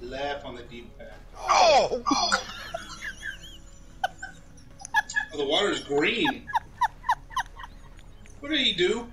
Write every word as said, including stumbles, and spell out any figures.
Left on the deep pad. Oh! Oh, the water's green. What did he do?